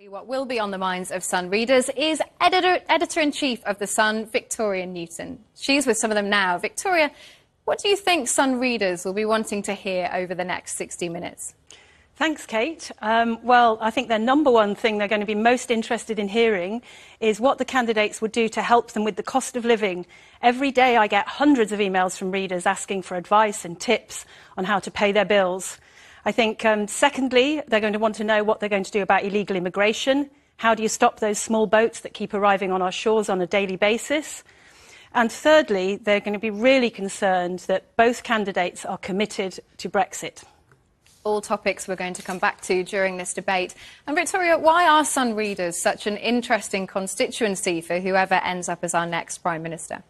What will be on the minds of Sun readers is Editor-in-Chief of The Sun, Victoria Newton. She's with some of them now. Victoria, what do you think Sun readers will be wanting to hear over the next 60 minutes? Thanks, Kate. Well, I think the number one thing they're going to be most interested in hearing is what the candidates would do to help them with the cost of living. Every day I get hundreds of emails from readers asking for advice and tips on how to pay their bills. I think, secondly, they're going to want to know what they're going to do about illegal immigration. How do you stop those small boats that keep arriving on our shores on a daily basis? And thirdly, they're going to be really concerned that both candidates are committed to Brexit. All topics we're going to come back to during this debate. And Victoria, why are Sun readers such an interesting constituency for whoever ends up as our next Prime Minister?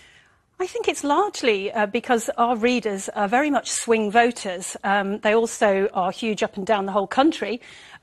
I think it's largely because our readers are very much swing voters. They also are huge up and down the whole country.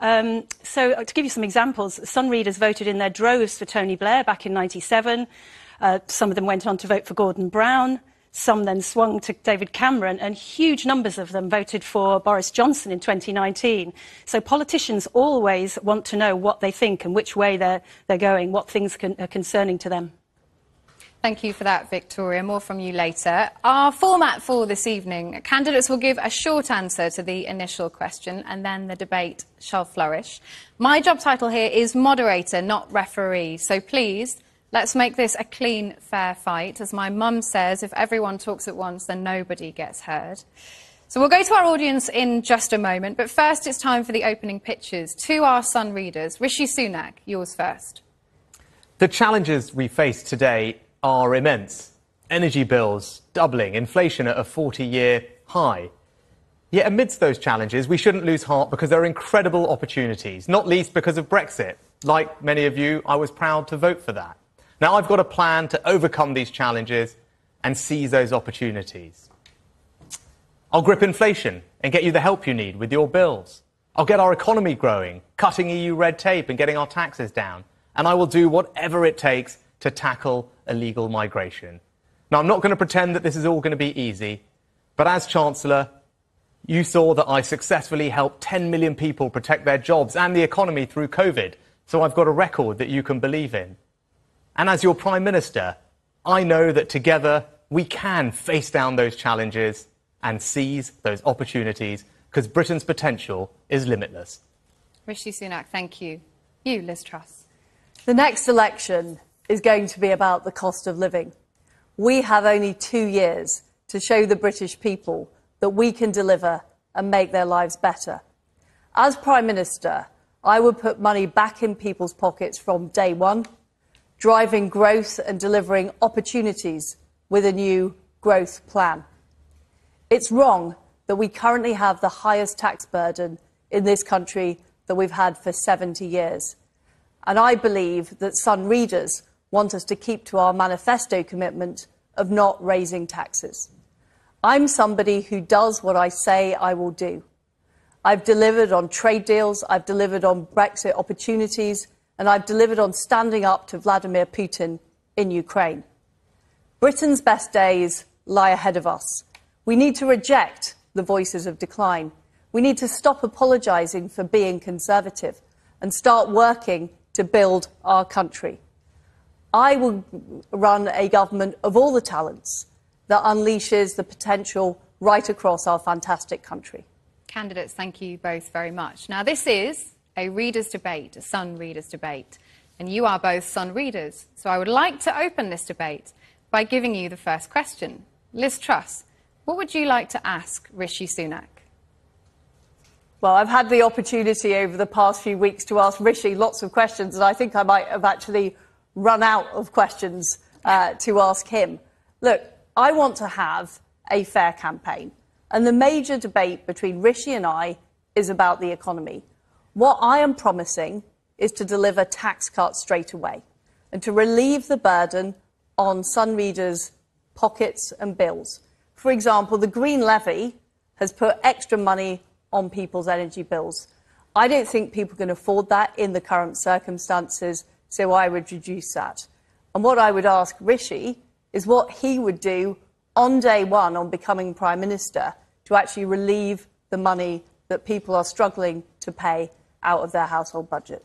So to give you some examples, Sun readers voted in their droves for Tony Blair back in '97. Some of them went on to vote for Gordon Brown. Some then swung to David Cameron, and huge numbers of them voted for Boris Johnson in 2019. So politicians always want to know what they think and which way they're going, what things are concerning to them. Thank you for that, Victoria. More from you later. Our format for this evening, candidates will give a short answer to the initial question and then the debate shall flourish. My job title here is moderator, not referee. So please, let's make this a clean, fair fight. As my mum says, if everyone talks at once, then nobody gets heard. So we'll go to our audience in just a moment. But first, it's time for the opening pitches to our Sun readers. Rishi Sunak, yours first. The challenges we face today are immense. Energy bills doubling, inflation at a 40-year high. Yet amidst those challenges, we shouldn't lose heart because there are incredible opportunities, not least because of Brexit. Like many of you, I was proud to vote for that. Now I've got a plan to overcome these challenges and seize those opportunities. I'll grip inflation and get you the help you need with your bills. I'll get our economy growing, cutting EU red tape and getting our taxes down. And I will do whatever it takes to tackle illegal migration. Now, I'm not going to pretend that this is all going to be easy, but as Chancellor, you saw that I successfully helped 10 million people protect their jobs and the economy through COVID, so I've got a record that you can believe in. And as your Prime Minister, I know that together we can face down those challenges and seize those opportunities, because Britain's potential is limitless. Rishi Sunak, thank you. You, Liz Truss. The next election is going to be about the cost of living. We have only 2 years to show the British people that we can deliver and make their lives better. As Prime Minister, I would put money back in people's pockets from day one, driving growth and delivering opportunities with a new growth plan. It's wrong that we currently have the highest tax burden in this country that we've had for 70 years. And I believe that Sun readers want us to keep to our manifesto commitment of not raising taxes. I'm somebody who does what I say I will do. I've delivered on trade deals, I've delivered on Brexit opportunities, and I've delivered on standing up to Vladimir Putin in Ukraine. Britain's best days lie ahead of us. We need to reject the voices of decline. We need to stop apologising for being conservative and start working to build our country. I will run a government of all the talents that unleashes the potential right across our fantastic country. Candidates, thank you both very much. Now, this is a readers' debate, a Sun readers' debate, and you are both Sun readers. So I would like to open this debate by giving you the first question. Liz Truss, what would you like to ask Rishi Sunak? Well, I've had the opportunity over the past few weeks to ask Rishi lots of questions, and I think I might have actually run out of questions to ask him. Look, I want to have a fair campaign, and the major debate between Rishi and I is about the economy. What I am promising is to deliver tax cuts straight away and to relieve the burden on Sun readers' pockets and bills. For example, the Green Levy has put extra money on people's energy bills. I don't think people can afford that in the current circumstances, so I would reduce that. And what I would ask Rishi is what he would do on day one on becoming Prime Minister to actually relieve the money that people are struggling to pay out of their household budgets.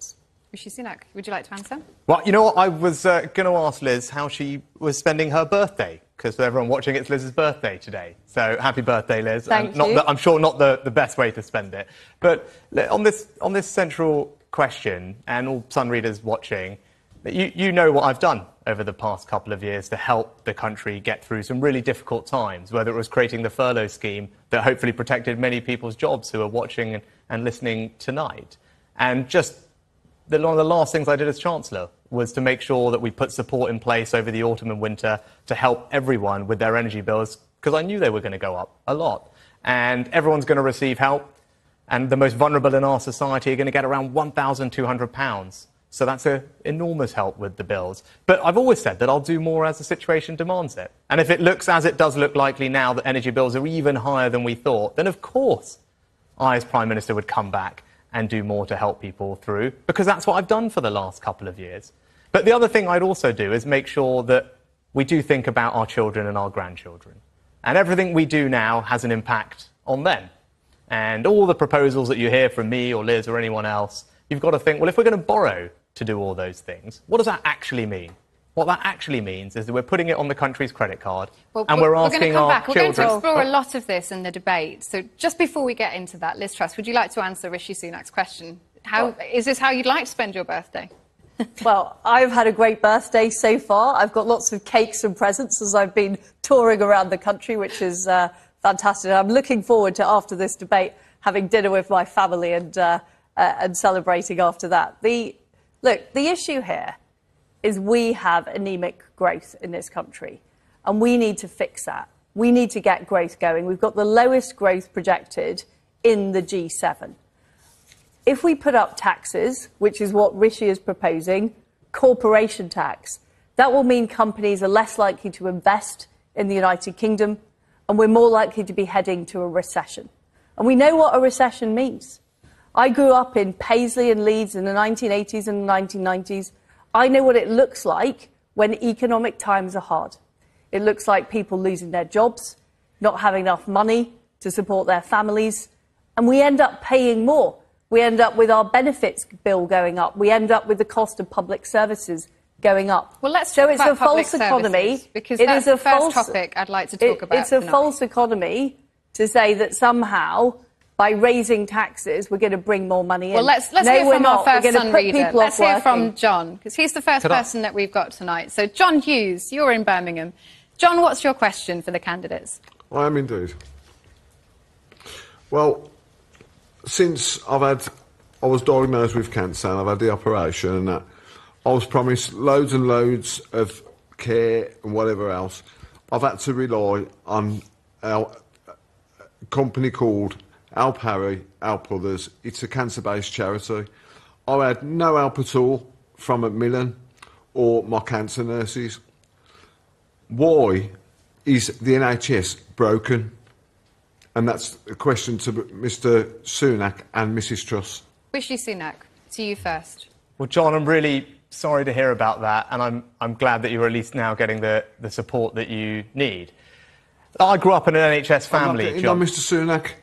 Rishi Sunak, would you like to answer? Well, you know what? I was going to ask Liz how she was spending her birthday, because for everyone watching, it's Liz's birthday today. So happy birthday, Liz. Thank you. I'm sure not the best way to spend it. But on this central question, and all Sun readers watching, you know what I've done over the past couple of years to help the country get through some really difficult times, whether it was creating the furlough scheme that hopefully protected many people's jobs who are watching and listening tonight. And just one of the last things I did as Chancellor was to make sure that we put support in place over the autumn and winter to help everyone with their energy bills, because I knew they were going to go up a lot. And everyone's going to receive help, and the most vulnerable in our society are going to get around £1,200. So that's an enormous help with the bills. But I've always said that I'll do more as the situation demands it. And if it looks as it does look likely now that energy bills are even higher than we thought, then of course I, as Prime Minister, would come back and do more to help people through, because that's what I've done for the last couple of years. But the other thing I'd also do is make sure that we do think about our children and our grandchildren. And everything we do now has an impact on them. And all the proposals that you hear from me or Liz or anyone else, you've got to think, well, if we're going to borrow to do all those things, what does that actually mean? What that actually means is that we're putting it on the country's credit card, and we're asking our children... We're going to explore a lot of this in the debate. So just before we get into that, Liz Truss, would you like to answer Rishi Sunak's question? Is this how you'd like to spend your birthday? Well, I've had a great birthday so far. I've got lots of cakes and presents as I've been touring around the country, which is fantastic. I'm looking forward to, after this debate, having dinner with my family and celebrating after that. Look, the issue here is we have anemic growth in this country, and we need to fix that. We need to get growth going. We've got the lowest growth projected in the G7. If we put up taxes, which is what Rishi is proposing, corporation tax, that will mean companies are less likely to invest in the United Kingdom, and we're more likely to be heading to a recession. And we know what a recession means. I grew up in Paisley and Leeds in the 1980s and 1990s. I know what it looks like when economic times are hard. It looks like people losing their jobs, not having enough money to support their families, and we end up paying more. We end up with our benefits bill going up. We end up with the cost of public services going up. Well, let's talk about public services, because that's the first topic I'd like to talk about It's a false economy to say that somehow, by raising taxes, we're going to bring more money in. Well, let's hear from our first Sun reader. Let's hear from John, because he's the first person that we've got tonight. So, John Hughes, you're in Birmingham. John, what's your question for the candidates? I am indeed. Well, since I was diagnosed with cancer and I've had the operation and that, I was promised loads and loads of care and whatever else. I've had to rely on a company called Adom-Otchere, Others. It's a cancer-based charity. I had no help at all from Macmillan or my cancer nurses. Why is the NHS broken? And that's a question to Mr Sunak and Mrs Truss. Rishi Sunak, to you first. Well, John, I'm really sorry to hear about that, and I'm glad that you're at least now getting the support that you need. I grew up in an NHS family, John. Mr Sunak.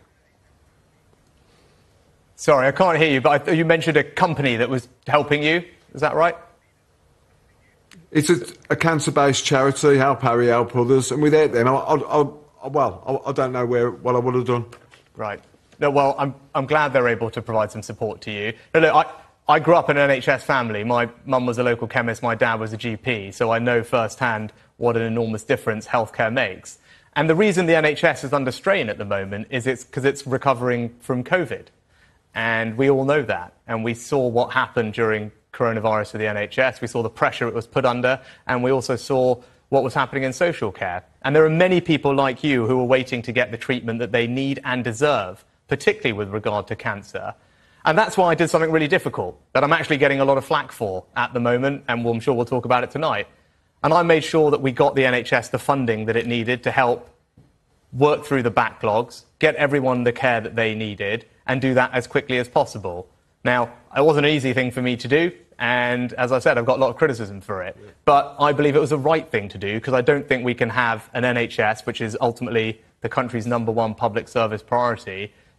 Sorry, I can't hear you, but you mentioned a company that was helping you. Is that right? It's a cancer-based charity, Adom-Otchere, Others, and without them, I don't know what I would have done. Right. No, well, I'm glad they're able to provide some support to you. No, look, I grew up in an NHS family. My mum was a local chemist, my dad was a GP, so I know firsthand what an enormous difference healthcare makes. And the reason the NHS is under strain at the moment is because it's recovering from COVID. And we all know that. And we saw what happened during coronavirus for the NHS. We saw the pressure it was put under, and we also saw what was happening in social care. And there are many people like you who are waiting to get the treatment that they need and deserve, particularly with regard to cancer. And that's why I did something really difficult, that I'm actually getting a lot of flack for at the moment, and I'm sure we'll talk about it tonight. And I made sure that we got the NHS the funding that it needed to help work through the backlogs, get everyone the care that they needed, and do that as quickly as possible. Now, it wasn't an easy thing for me to do, and as I said, I've got a lot of criticism for it. But I believe it was the right thing to do, because I don't think we can have an NHS, which is ultimately the country's #1 public service priority,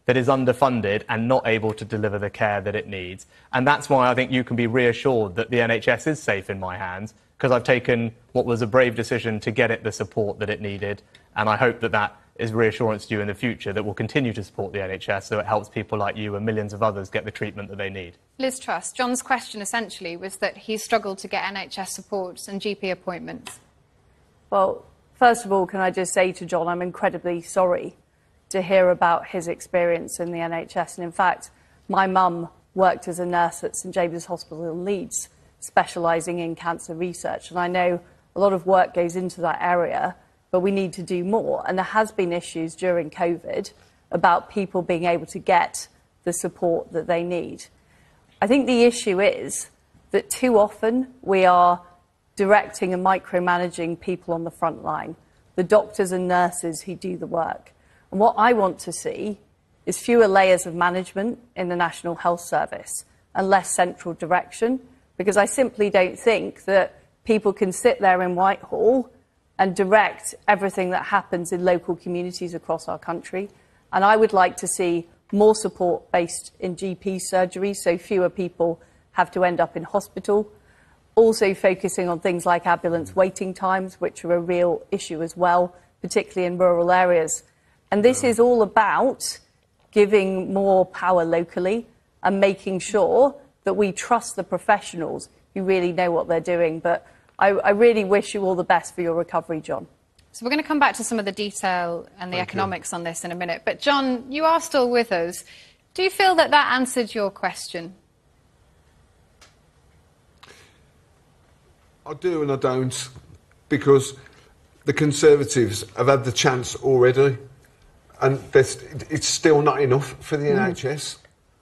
that is underfunded and not able to deliver the care that it needs. And that's why I think you can be reassured that the NHS is safe in my hands, because I've taken what was a brave decision to get it the support that it needed. And I hope that that is reassurance to you in the future that we'll continue to support the NHS so it helps people like you and millions of others get the treatment that they need. Liz Truss, John's question essentially was that he struggled to get NHS support and GP appointments. Well, first of all, can I just say to John, I'm incredibly sorry to hear about his experience in the NHS. And in fact, my mum worked as a nurse at St James's Hospital in Leeds, specialising in cancer research. And I know a lot of work goes into that area, but we need to do more. And there has been issues during COVID about people being able to get the support that they need. I think the issue is that too often we are directing and micromanaging people on the front line, the doctors and nurses who do the work. And what I want to see is fewer layers of management in the National Health Service and less central direction, because I simply don't think that people can sit there in Whitehall and direct everything that happens in local communities across our country. And I would like to see more support based in GP surgery, so fewer people have to end up in hospital. Also focusing on things like ambulance waiting times, which are a real issue as well, particularly in rural areas. And this is all about giving more power locally and making sure that we trust the professionals who really know what they're doing. But I really wish you all the best for your recovery, John. So we're going to come back to some of the detail and the economics on this in a minute. But John, you are still with us. Do you feel that that answered your question? I do and I don't, because the Conservatives have had the chance already, and it's still not enough for the NHS.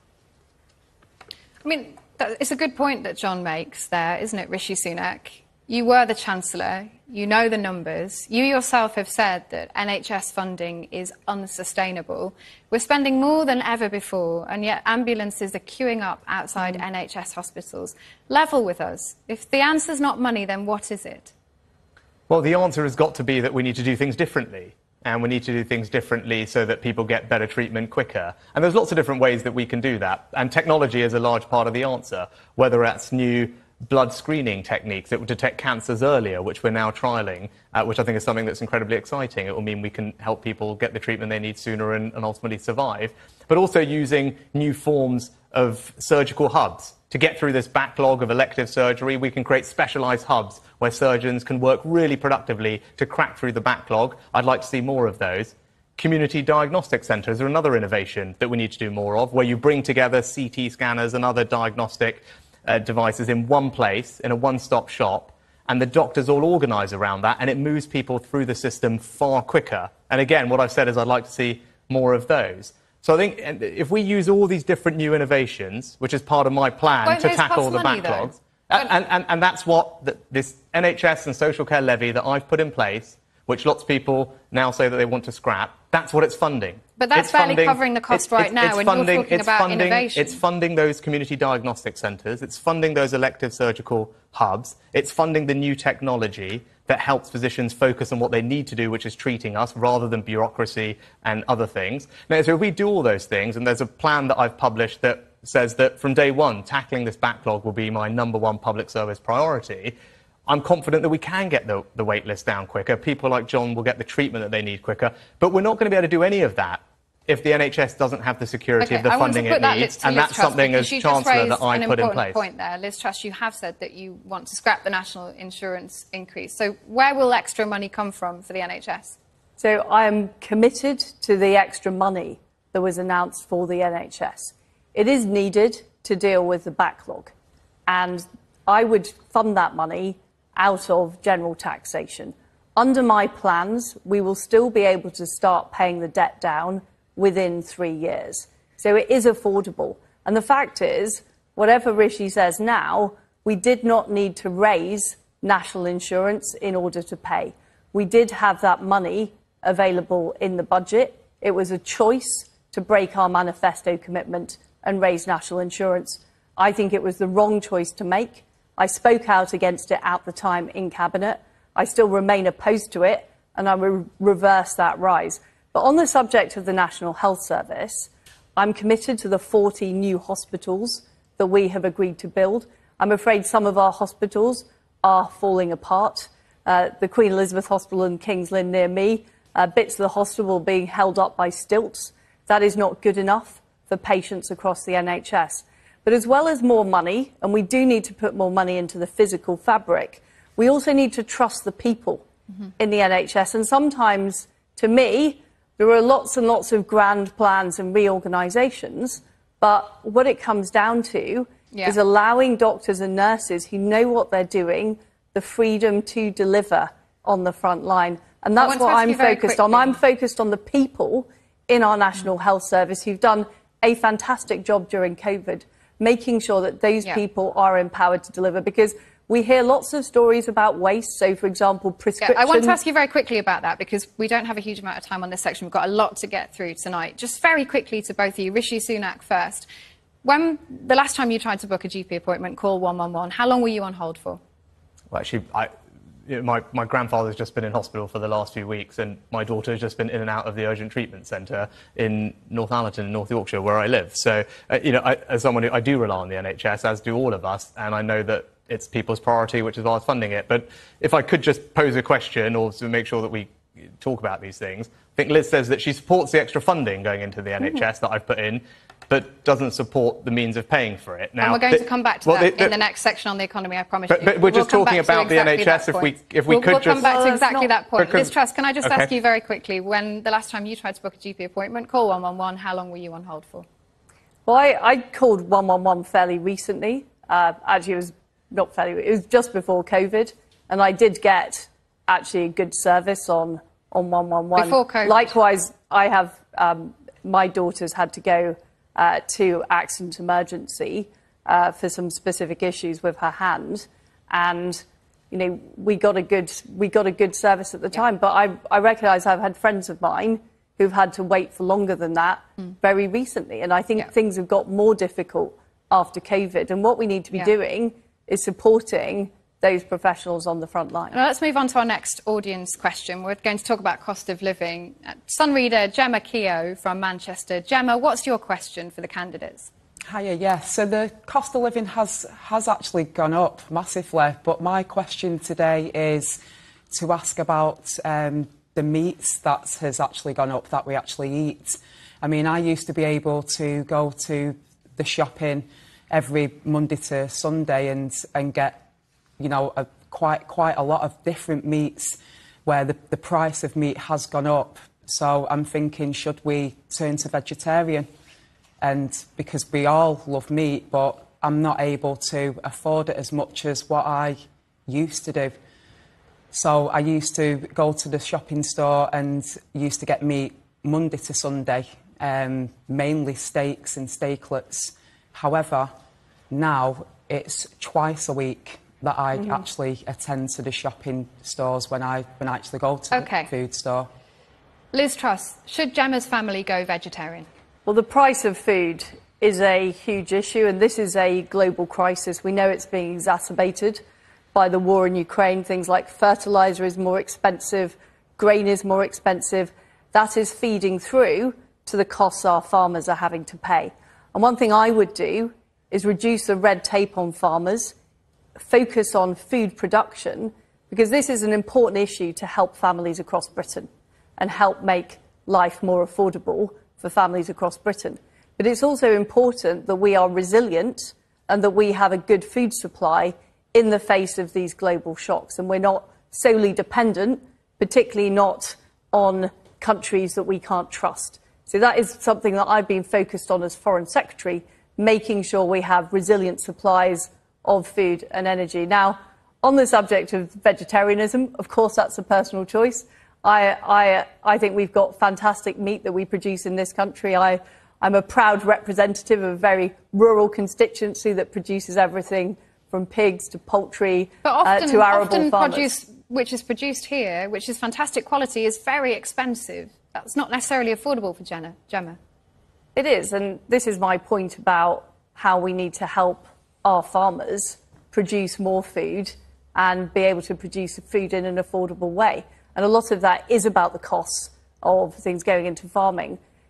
I mean, it's a good point that John makes there, isn't it, Rishi Sunak? You were the Chancellor, you know the numbers. You yourself have said that NHS funding is unsustainable. We're spending more than ever before, and yet ambulances are queuing up outside NHS hospitals. Level with us. If the answer's not money, then what is it? Well, the answer has got to be that we need to do things differently. And we need to do things differently so that people get better treatment quicker. And there's lots of different ways that we can do that. And technology is a large part of the answer, whether that's new blood screening techniques that will detect cancers earlier, which we're now trialling, which I think is something that's incredibly exciting. It will mean we can help people get the treatment they need sooner and ultimately survive. But also using new forms of surgical hubs. To get through this backlog of elective surgery, we can create specialised hubs where surgeons can work really productively to crack through the backlog. I'd like to see more of those. Community diagnostic centres are another innovation that we need to do more of, where you bring together CT scanners and other diagnostic devices in one place, in a one-stop shop, and the doctors all organise around that, and it moves people through the system far quicker. And again, what I've said is I'd like to see more of those. So I think if we use all these different new innovations, which is part of my plan to tackle the backlogs, and that's what this NHS and social care levy that I've put in place, which lots of people now say that they want to scrap, that's what it's funding. But that's barely covering the cost right now, and you're talking about innovation. It's funding those community diagnostic centres, it's funding those elective surgical hubs, it's funding the new technology that helps physicians focus on what they need to do, which is treating us, rather than bureaucracy and other things. Now, so if we do all those things, and there's a plan that I've published that says that from day one, tackling this backlog will be my #1 public service priority, I'm confident that we can get the wait list down quicker. People like John will get the treatment that they need quicker. But we're not going to be able to do any of that if the NHS doesn't have the security of the funding it needs. And that's something as Chancellor that I put in place. An important point there. Liz Truss, you have said that you want to scrap the national insurance increase. So where will extra money come from for the NHS? So I am committed to the extra money that was announced for the NHS. It is needed to deal with the backlog. And I would fund that money out of general taxation. Under my plans, we will still be able to start paying the debt down within 3 years. So it is affordable. And the fact is, whatever Rishi says now, we did not need to raise national insurance in order to pay. We did have that money available in the budget. It was a choice to break our manifesto commitment and raise national insurance. I think it was the wrong choice to make. I spoke out against it at the time in Cabinet. I still remain opposed to it, and I will reverse that rise. But on the subject of the National Health Service, I'm committed to the 40 new hospitals that we have agreed to build. I'm afraid some of our hospitals are falling apart. The Queen Elizabeth Hospital in King's Lynn near me, bits of the hospital being held up by stilts. That is not good enough for patients across the NHS. But as well as more money, and we do need to put more money into the physical fabric, we also need to trust the people in the NHS. And sometimes, to me, there are lots and lots of grand plans and reorganisations, but what it comes down to is allowing doctors and nurses who know what they're doing the freedom to deliver on the front line. And that's what I'm focused on. I'm focused on the people in our National Health Service who've done a fantastic job during COVID, making sure that those people are empowered to deliver, because we hear lots of stories about waste. So, for example, prescription... I want to ask you very quickly about that, because we don't have a huge amount of time on this section. We've got a lot to get through tonight. Just very quickly to both of you. Rishi Sunak first. When the last time you tried to book a GP appointment, call 111, how long were you on hold for? Well, actually, my grandfather's just been in hospital for the last few weeks, and my daughter's just been in and out of the urgent treatment centre in Northallerton, in North Yorkshire, where I live. So, as someone who I do rely on the NHS, as do all of us, and I know that it's people's priority, which is why I was funding it. But if I could just pose a question, or to make sure that we talk about these things, I think Liz says that she supports the extra funding going into the NHS that I've put in, but doesn't support the means of paying for it. Now, and we're going to come back to that in the next section on the economy, I promise you. But we're just talking about the NHS. If we could we'll just... come back to exactly that point. Liz Truss, can I just ask you very quickly, when the last time you tried to book a GP appointment, call 111, how long were you on hold for? Well, I called 111 fairly recently. Actually, it was not fairly, it was just before COVID, and I did get actually a good service on 111. Before COVID? Likewise, I have, my daughter's had to go to accident emergency for some specific issues with her hand, and we got a good service at the time. But I recognise I've had friends of mine who've had to wait for longer than that very recently, and I think things have got more difficult after COVID. And what we need to be doing is supporting those professionals on the front line. Now let's move on to our next audience question. We're going to talk about cost of living. Sun reader Gemma Keogh from Manchester. Gemma, what's your question for the candidates? Hiya, yes. So the cost of living has actually gone up massively, but my question today is to ask about the meats that has actually gone up that we actually eat. I mean, I used to be able to go to the shopping every Monday to Sunday and get quite a lot of different meats, where the price of meat has gone up. So I'm thinking, should we turn to vegetarian? And because we all love meat, but I'm not able to afford it as much as what I used to do. So I used to go to the shopping store and used to get meat Monday to Sunday, mainly steaks and steaklets. However, now it's twice a week that I actually attend to the shopping stores when I actually go to the food store. Liz Truss, should Gemma's family go vegetarian? Well, the price of food is a huge issue, and this is a global crisis. We know it's being exacerbated by the war in Ukraine. Things like fertiliser is more expensive, grain is more expensive. That is feeding through to the costs our farmers are having to pay. And one thing I would do is reduce the red tape on farmers, focus on food production, because this is an important issue to help families across Britain and help make life more affordable for families across Britain. But it's also important that we are resilient and that we have a good food supply in the face of these global shocks, and we're not solely dependent, particularly not on countries that we can't trust. So that is something that I've been focused on as Foreign Secretary, making sure we have resilient supplies of food and energy. Now, on the subject of vegetarianism, of course, that's a personal choice. I think we've got fantastic meat that we produce in this country. I'm a proud representative of a very rural constituency that produces everything from pigs to poultry to arable farmers. Produce which is produced here, which is fantastic quality, is very expensive. That's not necessarily affordable for Gemma. It is, and this is my point about how we need to help our farmers produce more food and be able to produce food in an affordable way. And a lot of that is about the costs of things going into farming.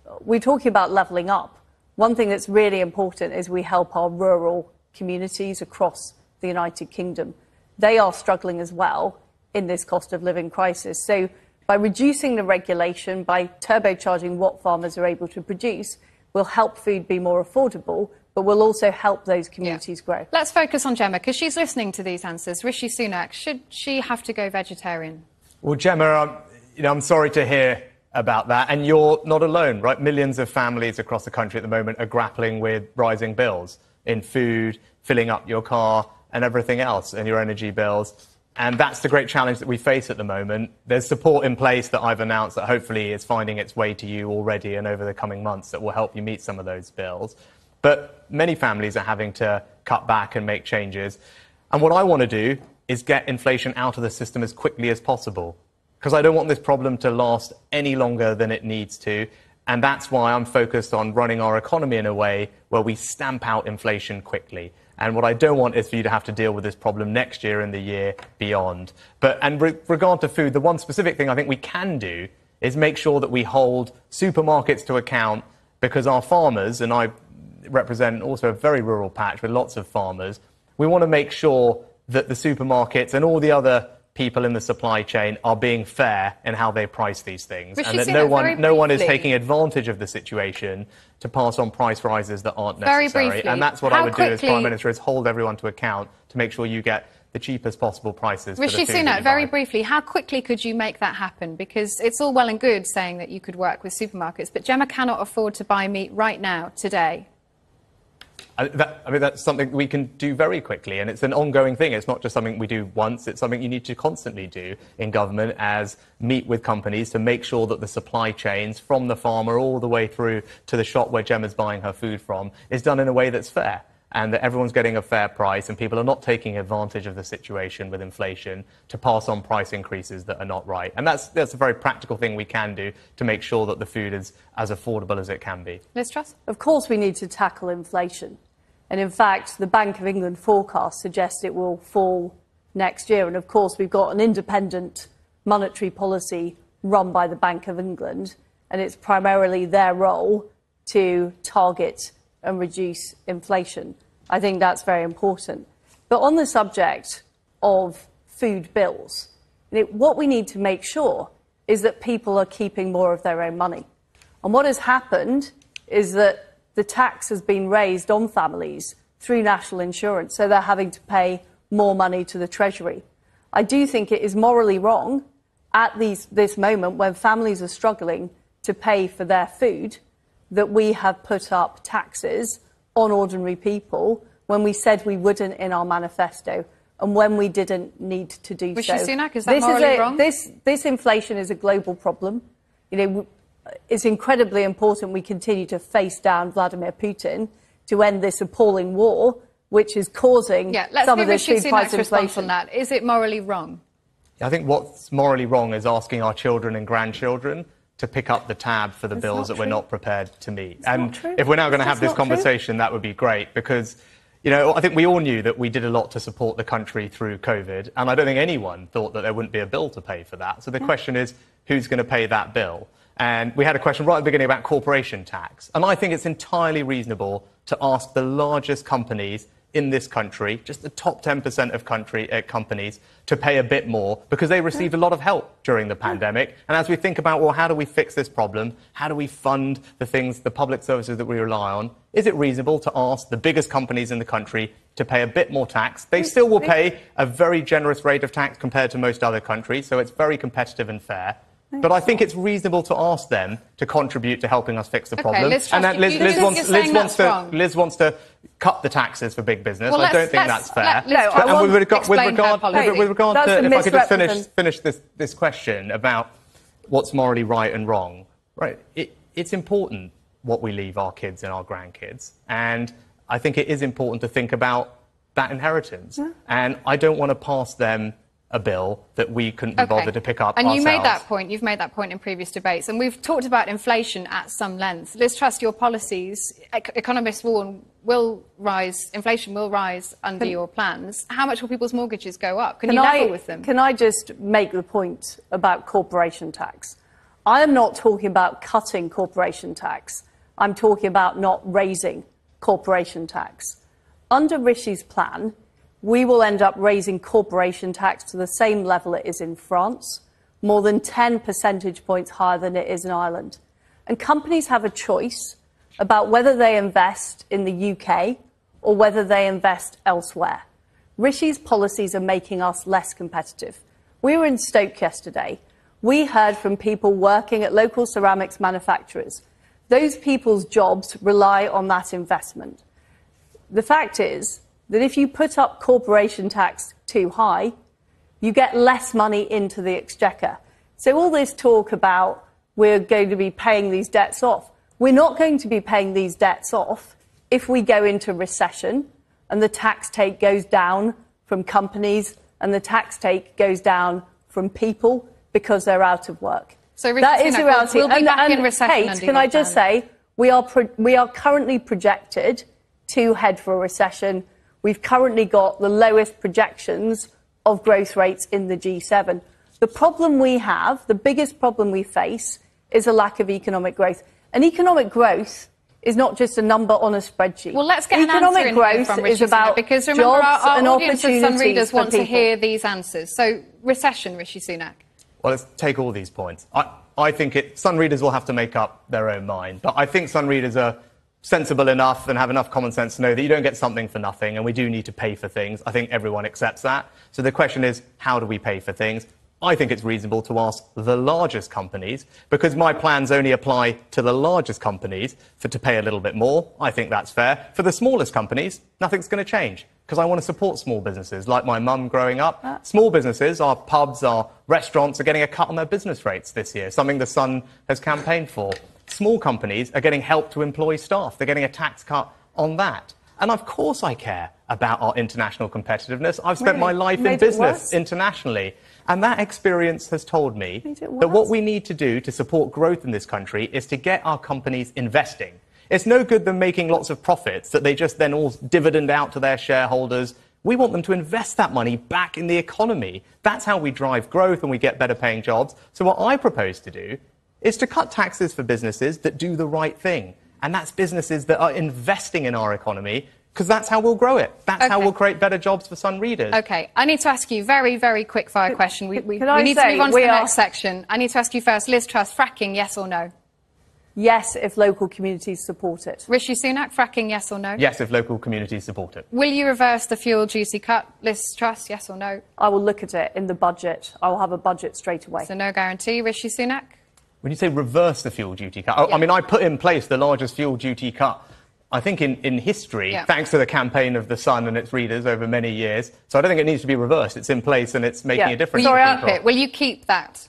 we're talking about levelling up. One thing that's really important is we help our rural communities across the United Kingdom. They are struggling as well in this cost of living crisis. So by reducing the regulation, by turbocharging what farmers are able to produce, we'll help food be more affordable, but we'll also help those communities grow. Let's focus on Gemma, because she's listening to these answers. Rishi Sunak, should she have to go vegetarian? Well, Gemma, I'm sorry to hear about that. And you're not alone, right? Millions of families across the country at the moment are grappling with rising bills in food, filling up your car and everything else, and your energy bills. And that's the great challenge that we face at the moment. There's support in place that I've announced that hopefully is finding its way to you already and over the coming months that will help you meet some of those bills. But many families are having to cut back and make changes. And what I want to do is get inflation out of the system as quickly as possible, because I don't want this problem to last any longer than it needs to. And that's why I'm focused on running our economy in a way where we stamp out inflation quickly. And what I don't want is for you to have to deal with this problem next year and the year beyond. And with regard to food, the one specific thing I think we can do is make sure that we hold supermarkets to account, because our farmers, and I represent also a very rural patch with lots of farmers, we want to make sure that the supermarkets and all the other people in the supply chain are being fair in how they price these things, and that no one is taking advantage of the situation to pass on price rises that aren't necessary. And that's what I would do as Prime Minister, is hold everyone to account to make sure you get the cheapest possible prices for the food that you buy. Very briefly, how quickly could you make that happen? Because it's all well and good saying that you could work with supermarkets, but Gemma cannot afford to buy meat right now, today. That's something we can do very quickly, and it's an ongoing thing. It's not just something we do once, it's something you need to constantly do in government, as meet with companies to make sure that the supply chains from the farmer all the way through to the shop where Gemma's buying her food from is done in a way that's fair, and that everyone's getting a fair price and people are not taking advantage of the situation with inflation to pass on price increases that are not right. And that's a very practical thing we can do to make sure that the food is as affordable as it can be. Liz Truss? Of course we need to tackle inflation. And in fact, the Bank of England forecast suggests it will fall next year. And of course, we've got an independent monetary policy run by the Bank of England, and it's primarily their role to target and reduce inflation. I think that's very important. But on the subject of food bills, what we need to make sure is that people are keeping more of their own money. And what has happened is that the tax has been raised on families through national insurance, so they're having to pay more money to the Treasury. I do think it is morally wrong at this moment, when families are struggling to pay for their food, that we have put up taxes on ordinary people when we said we wouldn't in our manifesto, and when we didn't need to do so. Rishi Sunak, is that morally wrong? This inflation is a global problem. It's incredibly important we continue to face down Vladimir Putin to end this appalling war, which is causing some of this food price inflation. On that. Is it morally wrong? I think what's morally wrong is asking our children and grandchildren to pick up the tab for the bills that we're not prepared to meet. And if we're now going to have this conversation, that would be great, because I think we all knew that we did a lot to support the country through COVID, and I don't think anyone thought that there wouldn't be a bill to pay for that. So the question is, who's going to pay that bill? And we had a question right at the beginning about corporation tax. And I think it's entirely reasonable to ask the largest companies in this country, just the top 10% of companies, to pay a bit more, because they received a lot of help during the pandemic. And as we think about, well, how do we fix this problem? How do we fund the public services that we rely on? Is it reasonable to ask the biggest companies in the country to pay a bit more tax? They still will pay a very generous rate of tax compared to most other countries, so it's very competitive and fair. But I think it's reasonable to ask them to contribute to helping us fix the problem. Liz wants to cut the taxes for big business. Well, I don't think that's fair. With regard to, if I could just finish this question about what's morally right and wrong, right? It's important what we leave our kids and our grandkids, and I think it is important to think about that inheritance. And I don't want to pass them a bill that we couldn't be bothered to pick up ourselves. And you've made that point in previous debates, and we've talked about inflation at some length. Liz Truss, your policies, economists will rise, inflation will rise under your plans. How much will people's mortgages go up? Can you level with them? Can I just make the point about corporation tax? I am not talking about cutting corporation tax. I'm talking about not raising corporation tax. Under Rishi's plan, we will end up raising corporation tax to the same level it is in France, more than 10 percentage points higher than it is in Ireland. And companies have a choice about whether they invest in the UK or whether they invest elsewhere. Rishi's policies are making us less competitive. We were in Stoke yesterday. We heard from people working at local ceramics manufacturers. Those people's jobs rely on that investment. The fact is that if you put up corporation tax too high, you get less money into the exchequer. So all this talk about we're going to be paying these debts off, we're not going to be paying these debts off if we go into recession and the tax take goes down from companies and the tax take goes down from people because they're out of work. So that is the reality. We'll be back in recession. Kate, can I just say, we are currently projected to head for a recession. We've currently got the lowest projections of growth rates in the G7. The problem we have, the biggest problem we face, is a lack of economic growth. And economic growth is not just a number on a spreadsheet. Well, let's get economic an answer growth from is Rishi about Sunak, because remember, jobs our and audience of some readers opportunities want for to people. hear these answers. So, recession, Rishi Sunak. Well, let's take all these points. I think Sun readers will have to make up their own mind, but I think Sun readers are sensible enough and have enough common sense to know that you don't get something for nothing, and we do need to pay for things. I think everyone accepts that. So the question is, how do we pay for things? I think it's reasonable to ask the largest companies, because my plans only apply to the largest companies to pay a little bit more. I think that's fair. For the smallest companies, nothing's going to change, because I want to support small businesses. Like my mum growing up, small businesses, our pubs, our restaurants are getting a cut on their business rates this year, something the Sun has campaigned for. Small companies are getting help to employ staff. They're getting a tax cut on that. And of course I care about our international competitiveness. I've spent my life in business internationally. And that experience has told me that what we need to do to support growth in this country is to get our companies investing. It's no good them making lots of profits that they just then all dividend out to their shareholders. We want them to invest that money back in the economy. That's how we drive growth and we get better paying jobs. So what I propose to do is to cut taxes for businesses that do the right thing. And that's businesses that are investing in our economy, because that's how we'll grow it. That's how we'll create better jobs for Sun readers. OK, I need to ask you a very, very quick fire question. We need to move on to the next section. I need to ask you first, Liz Truss, fracking, yes or no? Yes, if local communities support it. Rishi Sunak, fracking, yes or no? Yes, if local communities support it. Will you reverse the fuel duty cut? Liz Truss, yes or no? I will look at it in the budget. I will have a budget straight away. So no guarantee. Rishi Sunak? When you say reverse the fuel duty cut, I mean, I put in place the largest fuel duty cut, I think, in history, thanks to the campaign of The Sun and its readers over many years. So I don't think it needs to be reversed. It's in place and it's making a difference. Will you keep that?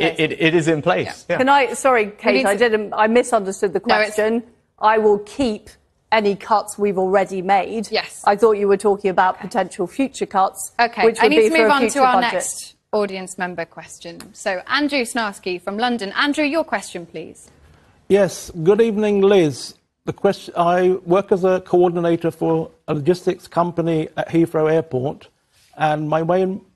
It is in place. Yeah. Can I? Sorry, Kate, I misunderstood the question. No, I will keep any cuts we've already made. Yes. I thought you were talking about potential future cuts. OK, which would I need be to move for a on to future our budget. next audience member question. So Andrew Snarsky from London. Andrew, your question, please. Yes, good evening, Liz. The question, I work as a coordinator for a logistics company at Heathrow Airport, and my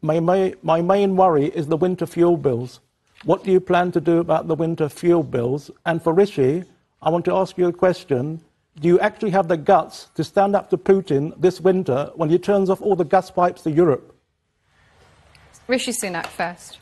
main worry is the winter fuel bills. What do you plan to do about the winter fuel bills? And for Rishi, I want to ask you a question. Do you actually have the guts to stand up to Putin this winter when he turns off all the gas pipes to Europe? Rishi Sunak first.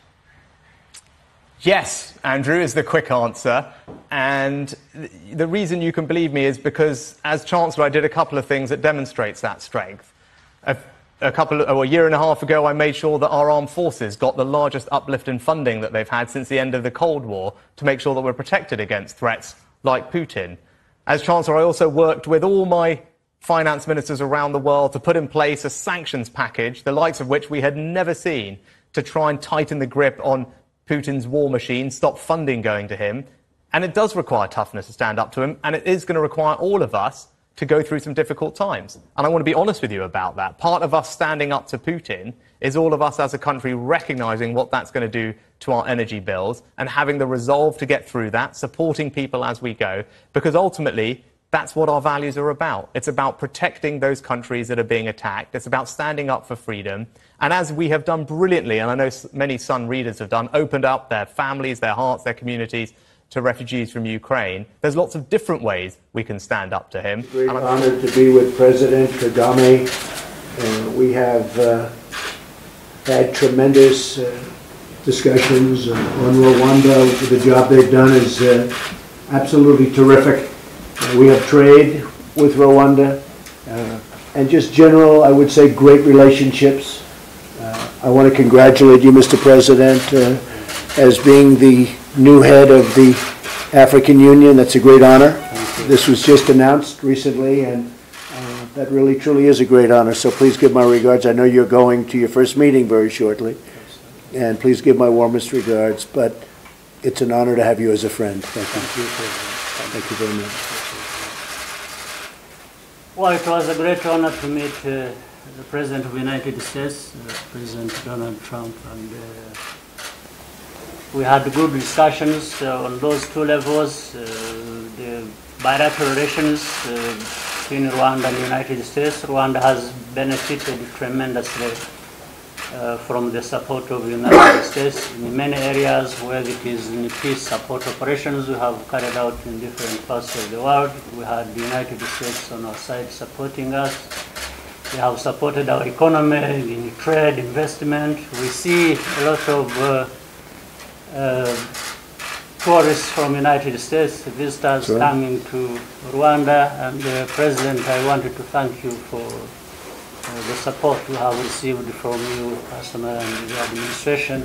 Yes, Andrew, is the quick answer. And the reason you can believe me is because, as Chancellor, I did a couple of things that demonstrates that strength. A year and a half ago, I made sure that our armed forces got the largest uplift in funding that they've had since the end of the Cold War to make sure that we're protected against threats like Putin. As Chancellor, I also worked with all my finance ministers around the world to put in place a sanctions package, the likes of which we had never seen, to try and tighten the grip on Putin's war machine, stop funding going to him. And it does require toughness to stand up to him, and it is going to require all of us to go through some difficult times. And I want to be honest with you about that. Part of us standing up to Putin is all of us as a country recognising what that's going to do to our energy bills and having the resolve to get through that, supporting people as we go, because ultimately That's what our values are about. It's about protecting those countries that are being attacked. It's about standing up for freedom. And as we have done brilliantly, and I know many Sun readers have done, opened up their families, their hearts, their communities to refugees from Ukraine, there's lots of different ways we can stand up to him. Great honor to be with President Kagame. We have had tremendous discussions on Rwanda. The job they've done is absolutely terrific. We have trade with Rwanda, and just general, I would say, great relationships. I want to congratulate you, Mr. President, as being the new head of the African Union. That's a great honor. This was just announced recently, and that really, truly is a great honor. So please give my regards. I know you're going to your first meeting very shortly, and please give my warmest regards. But it's an honor to have you as a friend. Thank you. Thank you very much. Well, it was a great honor to meet the President of the United States, President Donald Trump, and we had good discussions on those two levels, the bilateral relations between Rwanda and the United States. Rwanda has benefited tremendously from the support of the United States in many areas where it is in peace support operations we have carried out in different parts of the world. We had the United States on our side supporting us. They have supported our economy in trade, investment. We see a lot of tourists from the United States, visitors coming to Rwanda. And President, I wanted to thank you for the support we have received from you personally and the administration.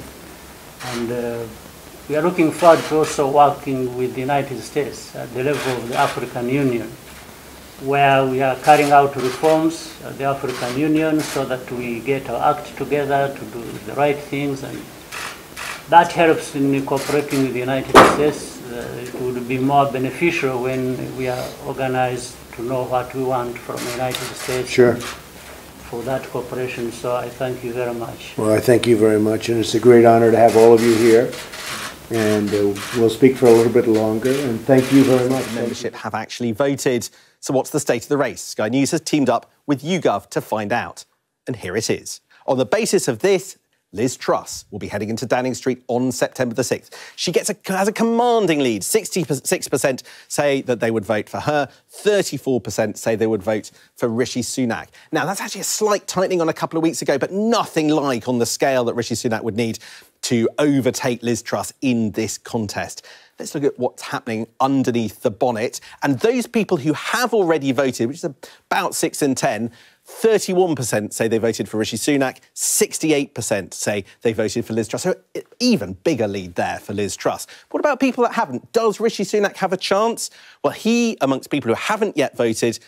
And we are looking forward to also working with the United States at the level of the African Union, where we are carrying out reforms at the African Union so that we get our act together to do the right things, and that helps in cooperating with the United States. It would be more beneficial when we are organized to know what we want from the United States. Sure. For that cooperation, so I thank you very much. Well, I thank you very much, and it's a great honor to have all of you here. And we'll speak for a little bit longer, and thank you very much. Membership have actually voted. So what's the state of the race? Sky News has teamed up with YouGov to find out. And here it is. On the basis of this, Liz Truss will be heading into Downing Street on September the 6th. She has a commanding lead. 66% say that they would vote for her. 34% say they would vote for Rishi Sunak. Now, that's actually a slight tightening on a couple of weeks ago, but nothing like on the scale that Rishi Sunak would need to overtake Liz Truss in this contest. Let's look at what's happening underneath the bonnet. And those people who have already voted, which is about 6 in 10, 31% say they voted for Rishi Sunak, 68% say they voted for Liz Truss. So even bigger lead there for Liz Truss. What about people that haven't? Does Rishi Sunak have a chance? Well, he, amongst people who haven't yet voted,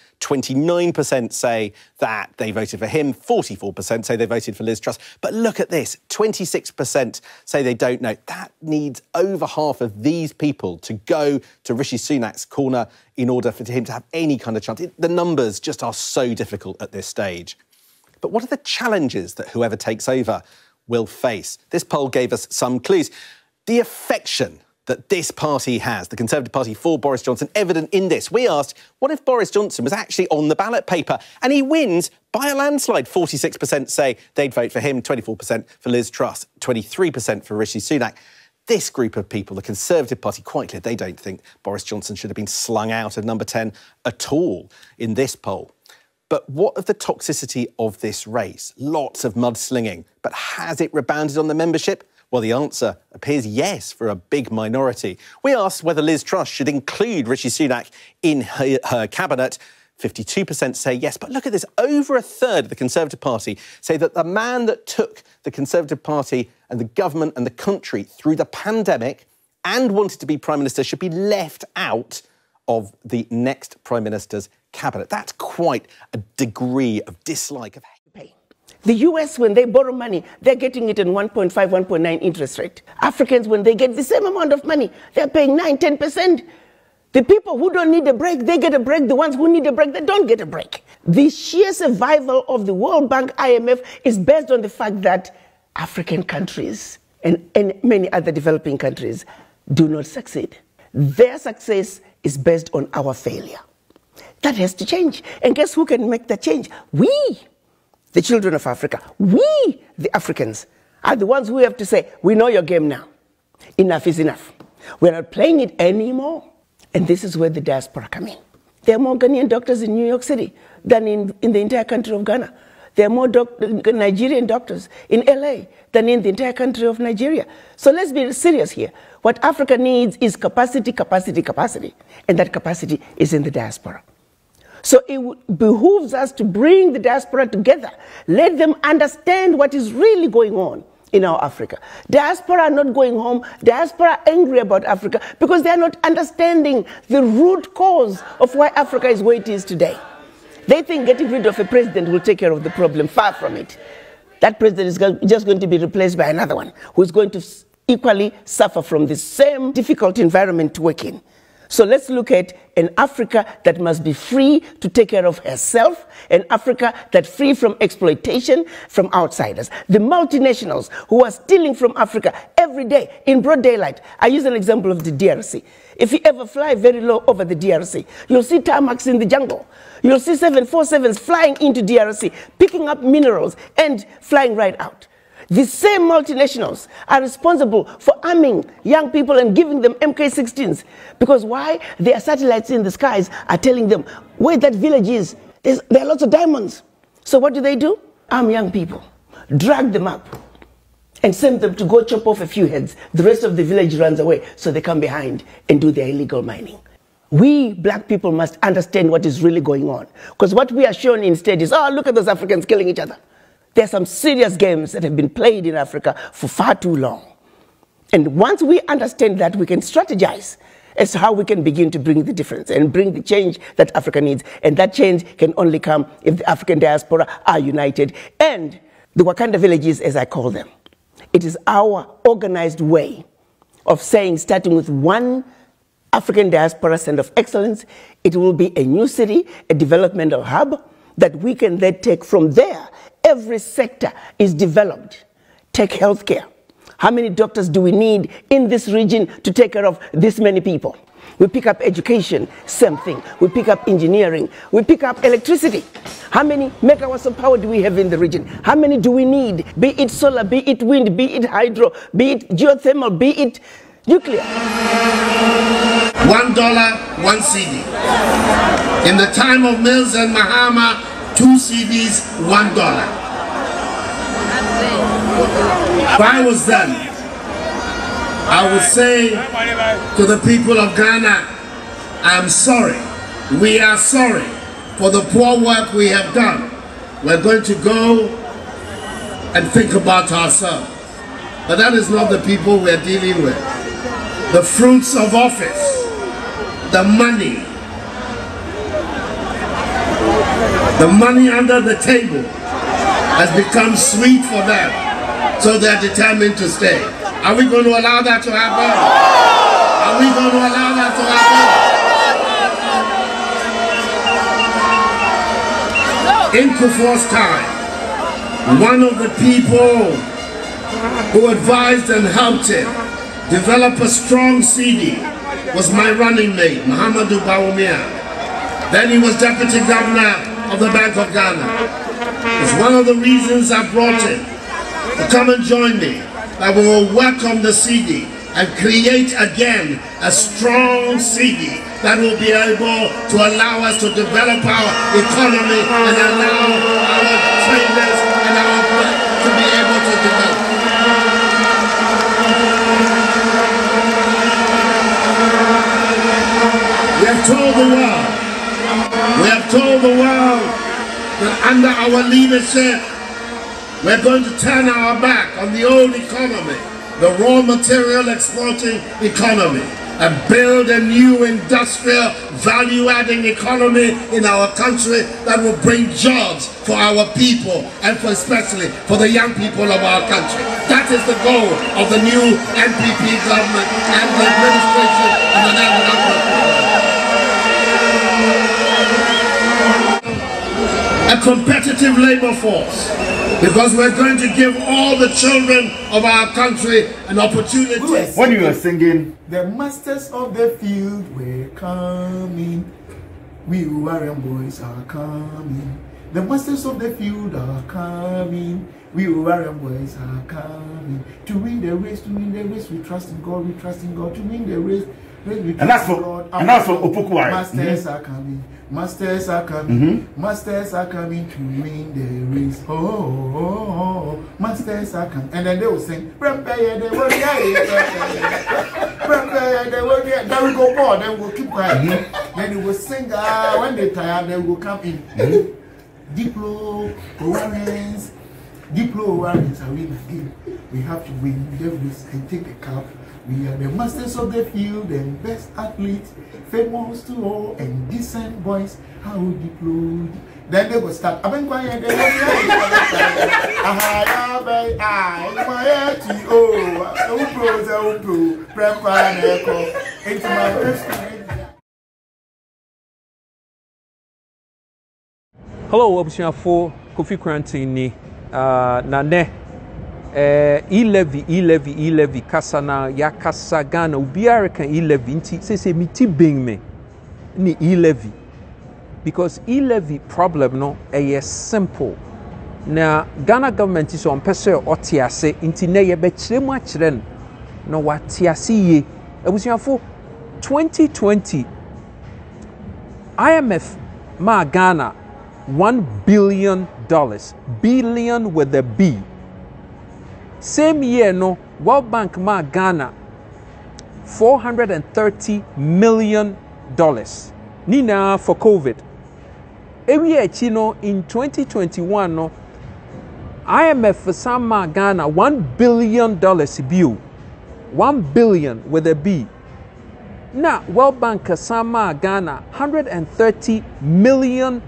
29% say that they voted for him, 44% say they voted for Liz Truss. But look at this, 26% say they don't know. That needs over half of these people to go to Rishi Sunak's corner in order for him to have any kind of chance. The numbers just are so difficult at this stage. But what are the challenges that whoever takes over will face? This poll gave us some clues. The affection that this party has, the Conservative Party for Boris Johnson, evident in this. We asked, what if Boris Johnson was actually on the ballot paper and he wins by a landslide? 46% say they'd vote for him, 24% for Liz Truss, 23% for Rishi Sunak. This group of people, the Conservative Party, quite clear, they don't think Boris Johnson should have been slung out of number 10 at all in this poll. But what of the toxicity of this race? Lots of mudslinging. But has it rebounded on the membership? Well, the answer appears yes for a big minority. We asked whether Liz Truss should include Rishi Sunak in her cabinet. 52% say yes. But look at this. Over a third of the Conservative Party say that the man that took the Conservative Party and the government and the country through the pandemic and wanted to be Prime Minister should be left out of the next Prime Minister's cabinet. That's quite a degree of dislike of hate. The US, when they borrow money, they're getting it in 1.5, 1.9 interest rate. Africans, when they get the same amount of money, they're paying 9, 10%. The people who don't need a break, they get a break. The ones who need a break, they don't get a break. The sheer survival of the World Bank, IMF, is based on the fact that African countries and many other developing countries do not succeed. Their success is based on our failure. That has to change. And guess who can make that change? We, the children of Africa, we, the Africans, are the ones who have to say, we know your game now. Enough is enough. We're not playing it anymore. And this is where the diaspora come in. There are more Ghanaian doctors in New York City than in the entire country of Ghana. There are more Nigerian doctors in LA than in the entire country of Nigeria. So let's be serious here. What Africa needs is capacity, capacity, capacity. And that capacity is in the diaspora. So it behooves us to bring the diaspora together. Let them understand what is really going on in our Africa. Diaspora are not going home. Diaspora are angry about Africa because they are not understanding the root cause of why Africa is where it is today. They think getting rid of a president will take care of the problem. Far from it. That president is just going to be replaced by another one who is going to equally suffer from the same difficult environment to work in. So let's look at an Africa that must be free to take care of herself, an Africa that's free from exploitation from outsiders. The multinationals who are stealing from Africa every day in broad daylight. I use an example of the DRC. If you ever fly very low over the DRC, you'll see tarmacs in the jungle. You'll see 747s flying into DRC, picking up minerals and flying right out. The same multinationals are responsible for arming young people and giving them MK-16s. Because why? Their satellites in the skies are telling them where that village is. There are lots of diamonds. So what do? Arm young people, drag them up, and send them to go chop off a few heads. The rest of the village runs away, so they come behind and do their illegal mining. We black people must understand what is really going on. Because what we are shown instead is, oh, look at those Africans killing each other. There are some serious games that have been played in Africa for far too long. And once we understand that, we can strategize as to how we can begin to bring the difference and bring the change that Africa needs. And that change can only come if the African diaspora are united. And the Wakanda villages, as I call them, it is our organized way of saying, starting with one African diaspora center of excellence, it will be a new city, a developmental hub that we can then take from there. Every sector is developed. Take healthcare. How many doctors do we need in this region to take care of this many people? We pick up education, same thing. We pick up engineering. We pick up electricity. How many megawatts of power do we have in the region? How many do we need? Be it solar, be it wind, be it hydro, be it geothermal, be it nuclear. $1, 1 CD. In the time of Mills and Mahama, 2 CDs, $1. If I was them, I would say to the people of Ghana, I'm sorry. We are sorry for the poor work we have done. We're going to go and think about ourselves. But that is not the people we're dealing with. The fruits of office, the money under the table has become sweet for them, so they're determined to stay. Are we going to allow that to happen? Are we going to allow that to happen? In Kufuor's time, one of the people who advised and helped him develop a strong CD was my running mate, Muhammadu Bawumia. Then he was deputy governor of the Bank of Ghana. It's one of the reasons I brought him to come and join me, that we will work on the CD and create again a strong CD that will be able to allow us to develop our economy and allow our traders and our bank to be able to develop. We have told the world that under our leadership, we're going to turn our back on the old economy, the raw material exporting economy, and build a new industrial value-adding economy in our country that will bring jobs for our people and especially for the young people of our country. That is the goal of the new NPP government and the administration of the National a competitive labor force, because we're going to give all the children of our country an opportunity. When you were singing, the masters of the field were coming, We Warrior boys are coming. The masters of the field are coming. We Warrior boys are coming. To win the race, we trust in God, to win the race. And that's for Opokuwari. Masters are coming. Masters are coming. Masters are coming to win the race. Oh, masters are coming. And then they will sing. Prepare the world. Prepare the world. Then we go more. Then we'll keep quiet. Then they will sing. When they tire, they will come in. Diplo Warriors. Diplo Warriors are winning again. We have to win the race and take the cup. We are the masters of the field and best athletes, famous to all and decent boys. How Diplo? Then they will start. I've been quiet. They will Hello, Abusiafo, Kofi Quarantine, Nane. E-levy kasana ya kasagana ubiara kan e-levy nti say miti bing me ni e-levy because e-levy problem no is simple na Ghana government is on pese otiase nti na ye be kire mu akire no watiase ye abusuafo 2020 IMF ma Ghana $1 billion with a B. Same year, no, World Bank ma Ghana $430 million. Nina for COVID. Every year, no, in 2021, no, IMF for some ma Ghana $1 billion bill. 1 billion with a B. Now, World Bank some ma Ghana $130 million.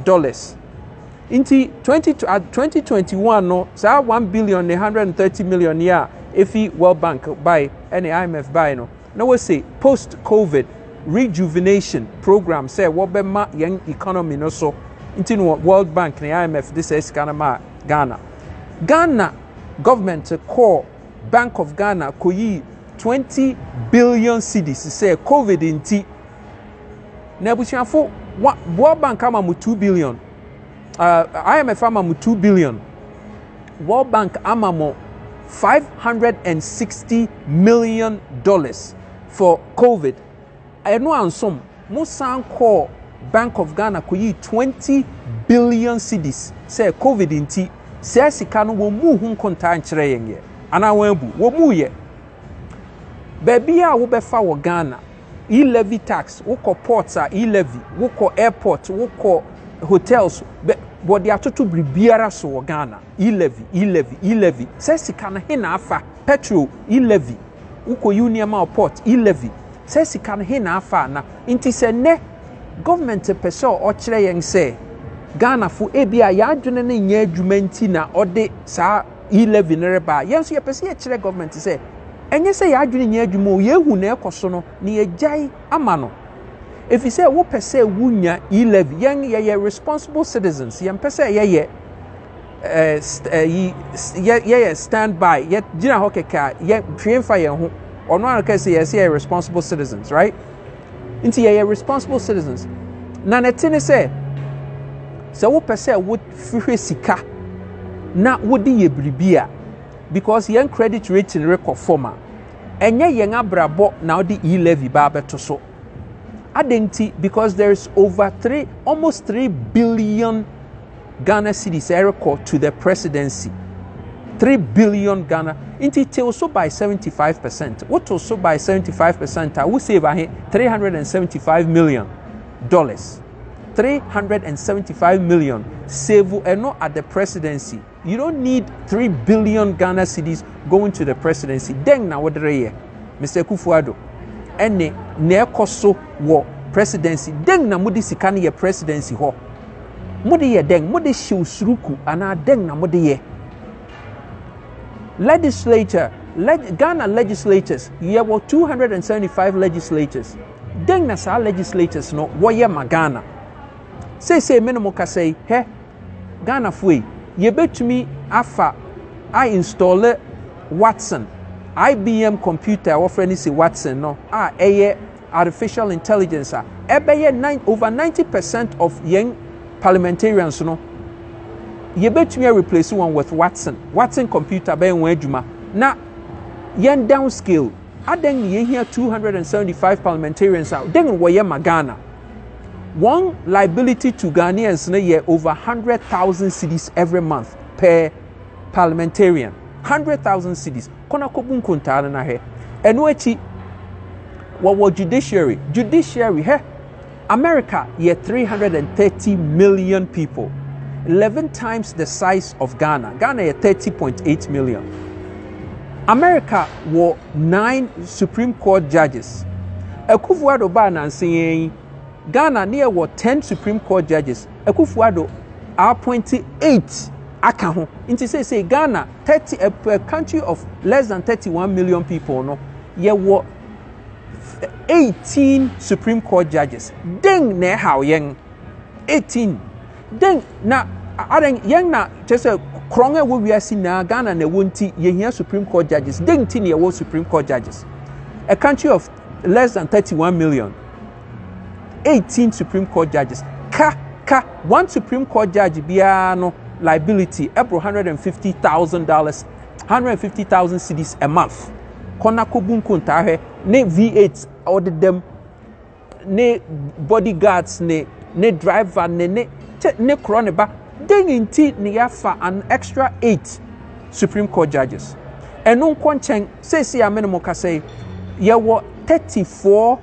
Inti 2021 no sa 1 billion 130 million yeah if World Bank buy any IMF buy no now we say post COVID rejuvenation program say what be ma young economy no so inti no World Bank and IMF this is Ghana government call Bank of Ghana koyi 20 billion cedis say COVID inti na busiafo World Bank ama mu 2 billion IMF amamu 2 billion. World Bank amamu $560 million for COVID. I know ansom musan call Bank of Ghana koyi 20 billion cedis. Say COVID inti say sika no wo mu hu konta nkyere yenye. Ana wanbu wo mu ye. Baby a wo befa wo Ghana e-levy tax, wo ko ports a e-levy, wo ko airport, wo ko hotels but they are to bribiara so Ghana e-levy say sika na he na afa petrol e-levy uko union port e-levy say sika na he na afa na inti se ne government pese o kire yen say Ghana fu ebia ya adwene ne nya adwuma nti na ode sa e-levy ne reba yen so ye pese ye kire government say enye say ya adwene nya adwuma o ye hu na ekoso no ne ye jai ama no. If you say wo pese wunya e-levy yen ye responsible citizens yen pese ye stand by ye gina hokeka ye twemfa ye ho ono an ka say ye responsible citizens right inti ye responsible citizens na netine say wo pese wo fihwe sika na wo di ye bribia because yen credit rating record forma enye yen abrabo na wo di e-levy ba beto so Adenti because there's almost 3 billion Ghana cedis record to the presidency. 3 billion Ghana. Inti also by 75%. What also by 75%? I will save $375 million. $375 million save and not at the presidency. You don't need 3 billion Ghana cedis going to the presidency. Deng na wadreye, Mr. Kufuado. Ene ne koso wo presidency deng na mudi sikane ye presidency ho mudi ye deng mudi shiw suruku ana deng na mudi ye Ghana legislators ye wo 275 legislators deng na sa legislators no wo ye magana say minimum ka say he Ghana fui ye betumi afa I install Watson IBM computer offering is Watson no artificial intelligence over 90% of young parliamentarians no ye betumi replace one with Watson computer be won adwuma na yen downscale aden ye here 275 parliamentarians out then wo ye magana one liability to Ghanaians na ye over 100,000 cedis every month per parliamentarian 100,000 cedis kona kobun kontana na he eno echi wo judiciary he America ye 330 million people 11 times the size of Ghana. Ghana is 30.8 million. America were 9 Supreme Court judges. Akufo-Addo ba saying Ghana near were 10 Supreme Court judges. Akufo-Addo appointed 8 aka ho. Inti say Ghana 30 a country of less than 31 million people no. Ye were 18 Supreme Court judges. Deng ne how yang 18 then na adan yang na just a kronga wo wiase na Ghana na wonti ye hia Supreme Court judges then tin ye wo Supreme Court judges a country of less than 31 million 18 Supreme Court judges one Supreme Court judge bia no liability ebro $150,000 150,000 cedis a month kona kobun konta hwe ne V8 ordered them ne bodyguards ne driver ne Kroneba, then indeed Niafa an extra 8 Supreme Court judges. And no content says ya minimum can say ya were 34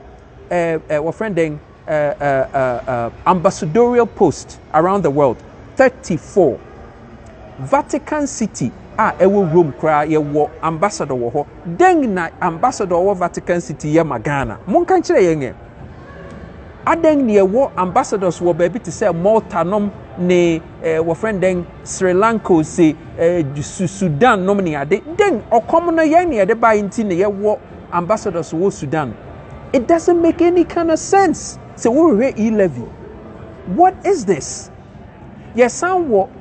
ambassadorial posts around the world. 34. Vatican City ewo room cry ye wo ambassador wo then na ambassador wo Vatican City ye magana. Mon kan kire yenge. Aden ne wo ambassadors wo baby to say Malta nom ne wo friend den Sri Lanka say Sudan nom ne ade den okom no yen ne de ba inti ne ye wo ambassadors wo Sudan. It doesn't make any kind of sense. So we E-levy. What is this? Yes, some wo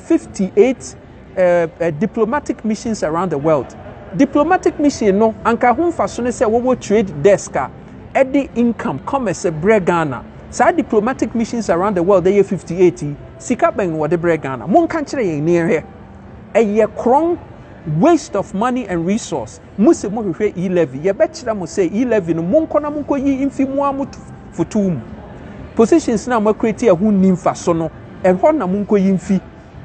58 diplomatic missions around the world. Diplomatic mission no anka ho fa so ne say wo trade desk Eddie income commerce Ghana. So diplomatic missions around the world they 58 sika ben wo de Ghana. Mon kan kire yen near here. A ye krong waste of money and resource. Muse mo hwehwe E-levy. Ye betchira mo say E-levy no mon kona mon koyi imfi mo amutu futum. Positions na mo create a hu nimfa so no. En ho na mon koyi imfi.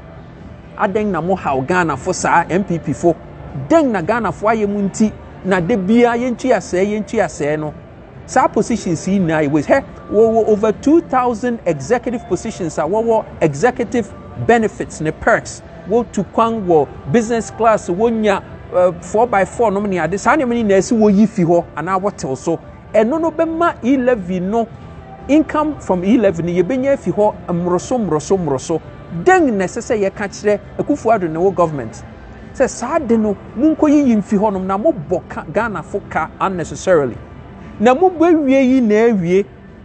Aden na mo haw Ghana for sa MPP for. Den na Ghana for aye munti na de bia yentu ase no. Sa positions in now was over 2,000 executive positions are executive benefits and perks. Wo to kwang wo business class wonya 4x4 no many ade sa many nurse wo yifi ho ana wotel so eno be ma E-levy no income from E-levy ye benya fi ho mroso den necessary ye ka kire Akufo-Addo ne wo government say sa de no munkoyi yimfi ho no na mo boka Ghana foka unnecessarily. Na mu gbewie yi na awie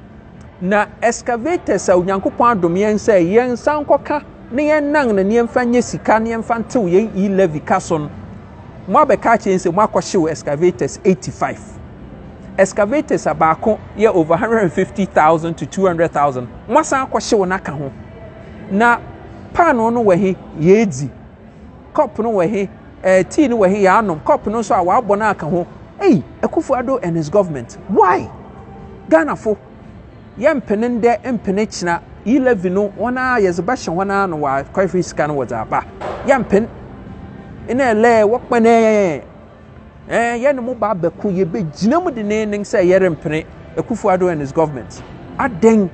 na excavators a Onyankopon adom yen say yen san koka na yen nan na yen fanye sika na yen fantew yen E-levy kason mo abeka chen se mo akɔhyew excavators 85 excavators abako ye over 150,000 to 200,000 mo san akɔhyew na ka ho na pan no wahi yedi cup no wahi tea no wahi ya anom cup no so a wa abɔ na aka ho. Hey, Akufo-Addo and his government. Why? Ghana fo. Yem penende empenechna E-levy no wana yezabasha wana no wa kwafri scan was aba. Yem pen ina le wokpane yen mo ba beku ye be gina mu de nen say yere mpene Akufo-Addo and his government. Aden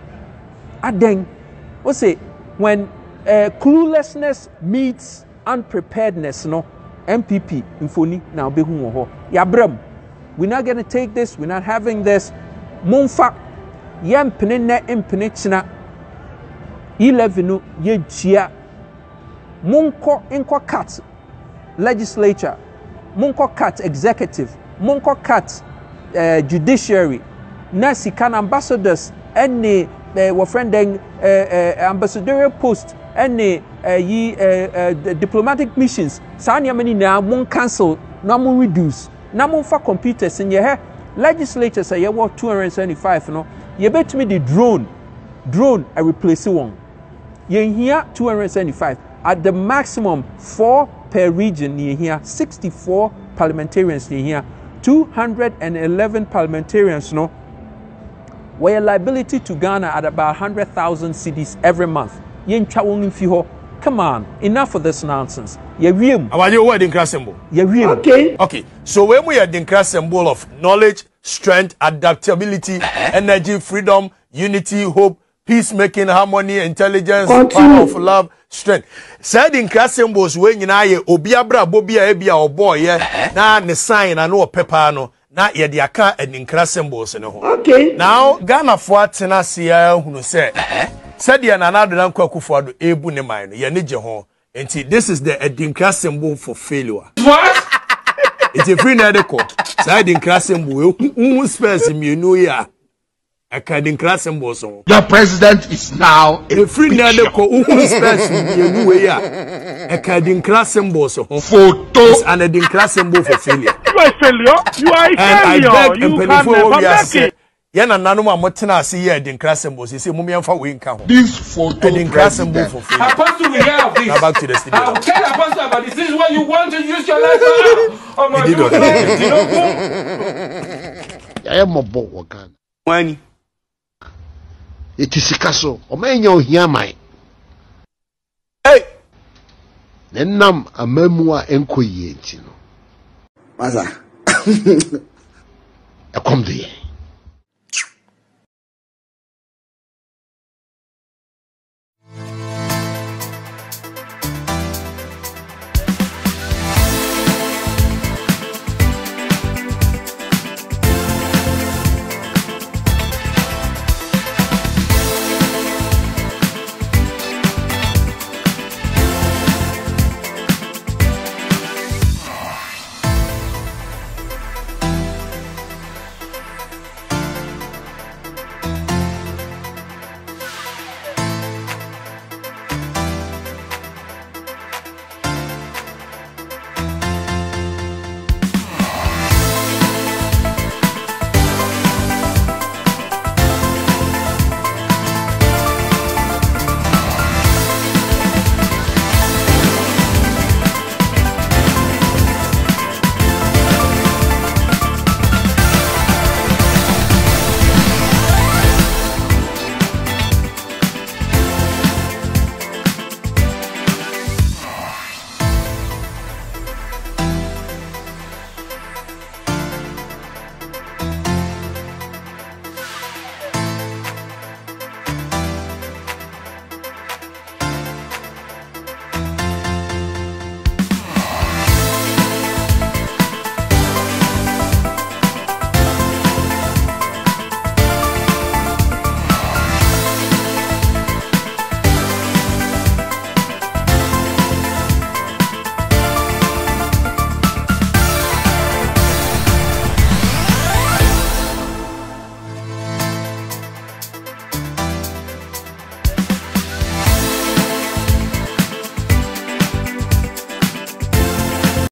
we say when cluelessness meets unpreparedness no MPP infoni na obehu wo ho yabram we're not going to take this, we're not having this monfa yempene na empene china E-levy no ye chia monko inko cut legislature monko cut executive monko cut judiciary na sika ambassadors any wo friend ambassadorial post any diplomatic missions sanya many na mon cancel na mon reduce na mon fa computers in your legislators say 275 no You bet me the drone I replace one. You here 275 at the maximum 4 per region. You here 64 parliamentarians. You here 211 parliamentarians. No, we're a liability to Ghana at about 100,000 cedis every month. You come on, enough of this nonsense. About your word in class symbol. Okay. So when we are the class symbol of knowledge, strength, adaptability, energy, freedom, unity, hope, peacemaking, harmony, intelligence, power of love, strength. Said in class symbols when you know obiabra bobia ebia or boy, na ne sign and no paper no. Na ye di aka and in class symbols no. Okay. Now Ghana for tenasia who say said ya na na do nan kwakufu ado ebu ne man ye ne je ho. Enti this is the Edinkra symbol for failure. What? It's a free nadico. Side Edinkra symbol. Who spares me no ya? A Edinkra symbol so. Your president is now a free nadico. Who spares me no ya? A Edinkra symbol so. Photo and a Edinkra symbol for failure. You are a failure. You are a failure. And I beg and penny for make it. Yana nanuma motena see here Edinkra symbol. He say mummy amfa we nka. This photo Edinkra symbol for failure. Apostle, we hear of this. Now back to the studio. I'll tell Apostle about this. This is what you want to use your life for. Oh my God. I am a boy worker. When it is a castle. O man yo hear my. Hey. Then nam a memoir enkoye ntino. Maza. I come there.